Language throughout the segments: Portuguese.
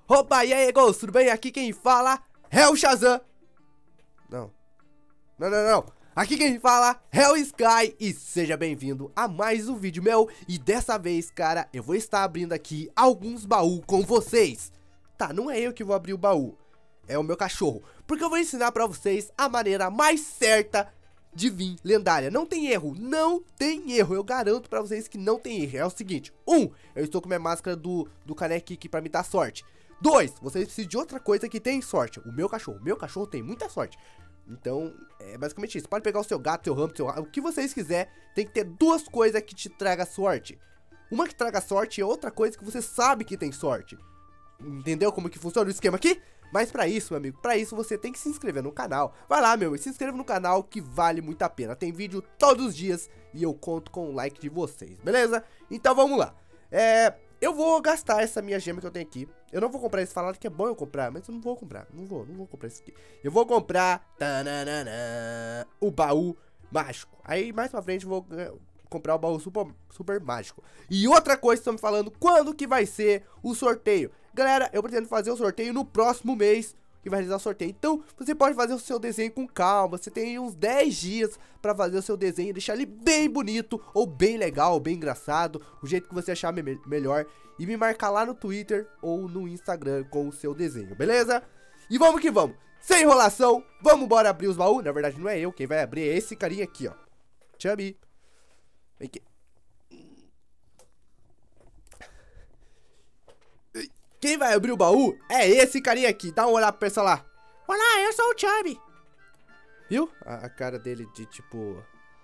Opa, e aí, Ghost, tudo bem? Aqui quem fala é o Shazam. Não. Aqui quem fala é o Sky e seja bem-vindo a mais um vídeo meu. E dessa vez, cara, eu vou estar abrindo aqui alguns baús com vocês. Tá, não é eu que vou abrir o baú, é o meu cachorro. Porque eu vou ensinar pra vocês a maneira mais certa de vir lendária. Não tem erro, não tem erro. Eu garanto pra vocês que não tem erro. É o seguinte: eu estou com minha máscara do Caneca aqui pra me dar sorte. 2, vocês precisam de outra coisa que tem sorte. O meu cachorro tem muita sorte. Então, é basicamente isso. Pode pegar o seu gato, seu hamster, o que vocês quiser. Tem que ter duas coisas que te traga sorte. Uma que traga sorte e outra coisa que você sabe que tem sorte. Entendeu como que funciona o esquema aqui? Mas pra isso, meu amigo, pra isso você tem que se inscrever no canal. Vai lá, meu, se inscreva no canal que vale muito a pena. Tem vídeo todos os dias e eu conto com o like de vocês, beleza? Então vamos lá. Eu vou gastar essa minha gema que eu tenho aqui. Eu não vou comprar esse, falaram que é bom eu comprar, mas eu não vou comprar. Não vou comprar esse aqui. Eu vou comprar o baú mágico. Aí mais pra frente eu vou comprar o baú super mágico. E outra coisa, estão me falando quando que vai ser o sorteio. Galera, eu pretendo fazer o sorteio no próximo mês que vai realizar o sorteio. Então, você pode fazer o seu desenho com calma. Você tem uns 10 dias pra fazer o seu desenho, deixar ele bem bonito, ou bem legal, ou bem engraçado, o jeito que você achar melhor. E me marcar lá no Twitter ou no Instagram com o seu desenho, beleza? E vamos que vamos, sem enrolação, vamos embora abrir os baús. Na verdade não é eu, quem vai abrir é esse carinha aqui, ó. Chubby, vem aqui. Quem vai abrir o baú é esse carinha aqui. Dá uma olhada pra pessoa lá. Olá, eu sou o Chubby. Viu? A cara dele de tipo...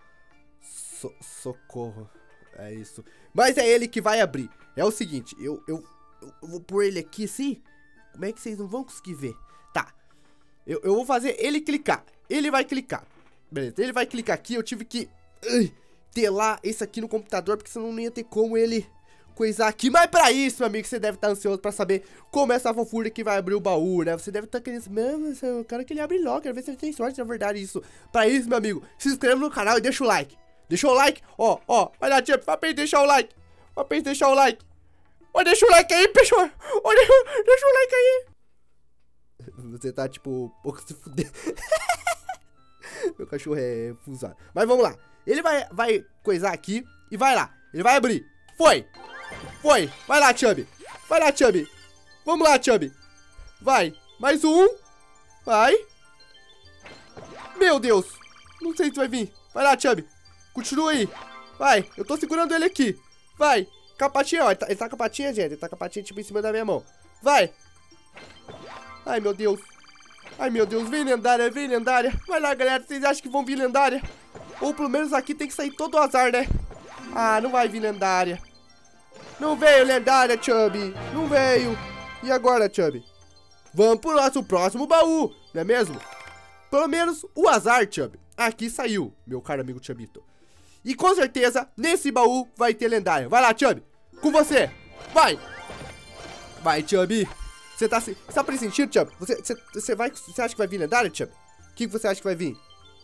socorro. É isso. Mas é ele que vai abrir. É o seguinte, eu vou pôr ele aqui assim. Como é que vocês não vão conseguir ver? Tá. Eu vou fazer ele clicar. Ele vai clicar. Beleza, ele vai clicar aqui. Eu tive que telar esse aqui no computador, porque senão não ia ter como ele coisar aqui. Mas pra isso, meu amigo, você deve estar ansioso pra saber como é essa fofura que vai abrir o baú, né? Você deve estar querendo... Mano, eu quero que ele abre logo, quero ver se ele tem sorte, na verdade, isso. Pra isso, meu amigo, se inscreva no canal e deixa o like. Deixou o like? Ó, vai lá, tia, vai pra deixar o like. Vai pra deixar o like. Ó, deixa o like aí, pessoal. Ó, deixa o like aí. Você tá, tipo, um pouco se fuder. Meu cachorro é fusado. Mas vamos lá. Ele vai coisar aqui e vai lá. Ele vai abrir. Foi. Vai lá, Chubby. Vamos lá, Chubby. Vai. Mais um. Vai. Meu Deus. Não sei se vai vir. Vai lá, Chubby. Continua aí. Vai. Eu tô segurando ele aqui. Vai. Com a patinha, ó. Ele tá com a patinha, gente. Ele tá com a patinha, tipo, em cima da minha mão. Vai. Ai, meu Deus. Vem lendária, Vai lá, galera. Vocês acham que vão vir lendária? Ou pelo menos aqui tem que sair todo o azar, né? Ah, não vai vir lendária. Não veio lendária, Chubby. Não veio. E agora, Chubby? Vamos pro nosso próximo baú, não é mesmo? Pelo menos o azar, Chubby. Aqui saiu, meu caro amigo Chubito. E com certeza, nesse baú vai ter lendária. Vai lá, Chubby. Com você. Vai. Vai, Chubby. Você tá pressentindo, Chubby? Você acha que vai vir lendária, Chubby? O que você acha que vai vir?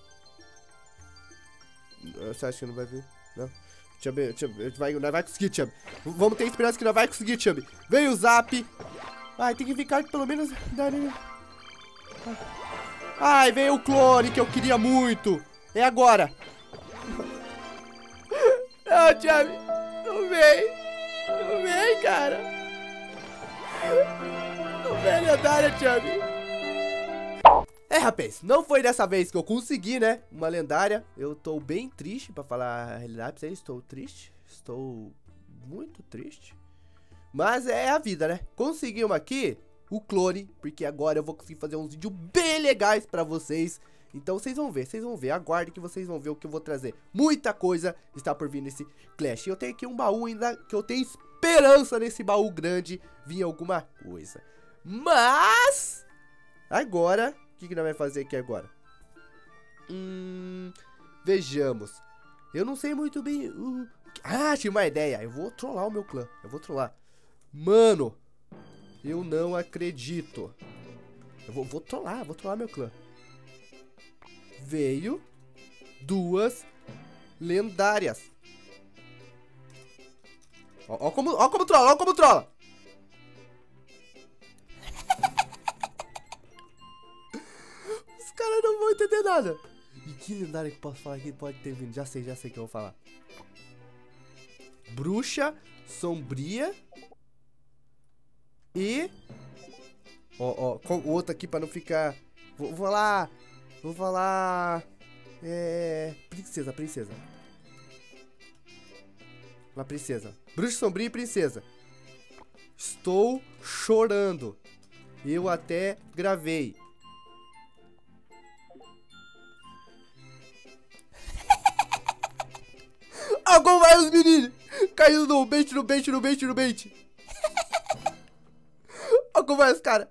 Você acha que não vai vir? Não. Chubby, não vai conseguir, Chubby. Vamos ter esperança que não vai conseguir, Chubby. Vem o zap. Ai, tem que ficar pelo menos... Ai, veio o clone que eu queria muito. É agora. Não, Chubby. Não vem, cara. Não vem lendária, Chubby. Rapaz, não foi dessa vez que eu consegui, né? Uma lendária. Eu tô bem triste, pra falar a realidade pra vocês. Estou triste. Estou muito triste. Mas é a vida, né? Consegui uma aqui, o clone, porque agora eu vou conseguir fazer uns vídeos bem legais pra vocês. Então vocês vão ver. Aguardem que vocês vão ver o que eu vou trazer. Muita coisa está por vir nesse Clash. Eu tenho aqui um baú ainda que eu tenho esperança nesse baú grande vir alguma coisa. Mas... agora... o que nós vamos fazer aqui agora? Vejamos. Eu não sei muito bem... tive uma ideia. Eu vou trollar o meu clã. Mano, eu não acredito. Eu vou trollar meu clã. Veio 2 lendárias. Ó como trola. nada. E que lendário que eu posso falar aqui? Pode ter vindo. Já sei que eu vou falar. Bruxa sombria. E... Ó, o outro aqui pra não ficar... Vou falar... Princesa. Uma princesa. Bruxa sombria e princesa. Estou chorando. Eu até gravei. Agora vai os meninos. Caindo no bait. Agora vai os caras.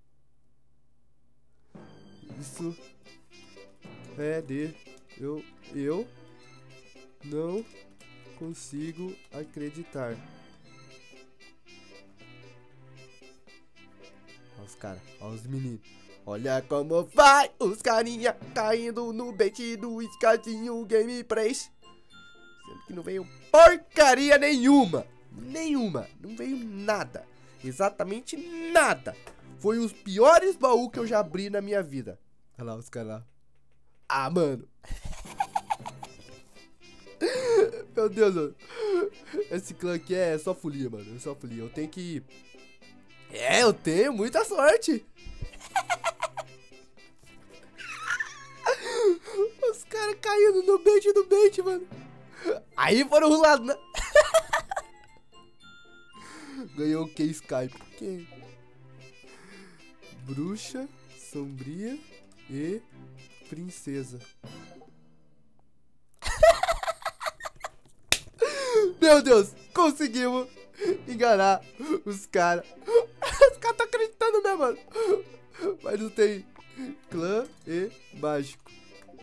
Isso é de... Eu não consigo acreditar. Olha os caras, olha os meninos. Olha como vai os carinha caindo no bait do escadinho gameplays. Sendo que não veio porcaria nenhuma. Não veio nada. Exatamente nada. Foi os piores baús que eu já abri na minha vida. Olha lá os caras lá. Ah, mano. Meu Deus, mano. Esse clã aqui é só folia, mano. É só folia. Eu tenho que... eu tenho muita sorte. Os caras caindo no bait, mano. Aí foram rolados, né? Ganhou o que Skype? Quem? Bruxa, sombria e princesa. Meu Deus, conseguimos enganar os caras. Os caras estão acreditando mesmo, mano. Mas não tem clã e mágico.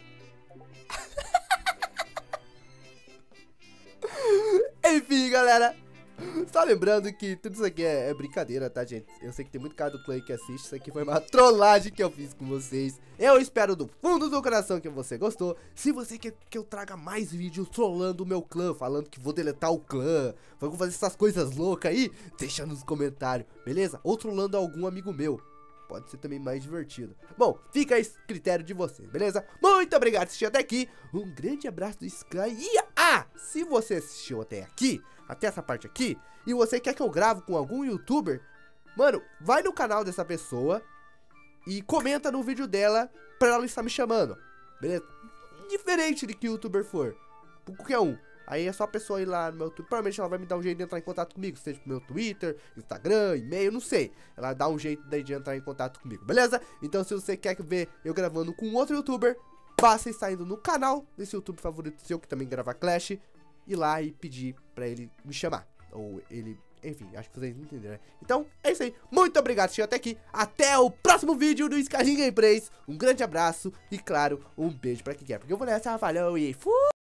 Enfim, galera. Só lembrando que tudo isso aqui é brincadeira, tá, gente? Eu sei que tem muito cara do clã aí que assiste. Isso aqui foi uma trollagem que eu fiz com vocês. Eu espero do fundo do coração que você gostou. Se você quer que eu traga mais vídeos trollando o meu clã, falando que vou deletar o clã, vou fazer essas coisas loucas aí, deixa nos comentários, beleza? Ou trollando algum amigo meu. Pode ser também mais divertido. Bom, fica a esse critério de você, beleza? Muito obrigado por assistir até aqui. Um grande abraço do Sky. E se você assistiu até aqui, até essa parte aqui, e você quer que eu grave com algum youtuber, mano, vai no canal dessa pessoa e comenta no vídeo dela pra ela estar me chamando, beleza? Diferente de que youtuber for, por qualquer um. Aí é só a pessoa ir lá no meu Twitter. Provavelmente ela vai me dar um jeito de entrar em contato comigo, seja pro meu Twitter, Instagram, e-mail, não sei. Ela dá um jeito daí de entrar em contato comigo, beleza? Então se você quer ver eu gravando com outro youtuber, basta estar indo no canal desse youtuber favorito seu, que também grava Clash, ir lá e pedir pra ele me chamar. Ou ele... Enfim, acho que vocês entenderam, né? Então, é isso aí. Muito obrigado por assistir até aqui. Até o próximo vídeo do Skyrim Gameplays. Um grande abraço e, claro, um beijo pra quem quer. Porque eu vou nessa, falou e fui!